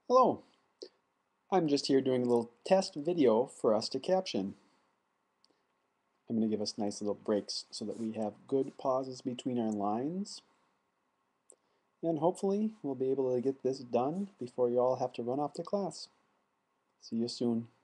Hello, I'm just here doing a little test video for us to caption. I'm going to give us nice little breaks so that we have good pauses between our lines. And hopefully we'll be able to get this done before you all have to run off to class. See you soon.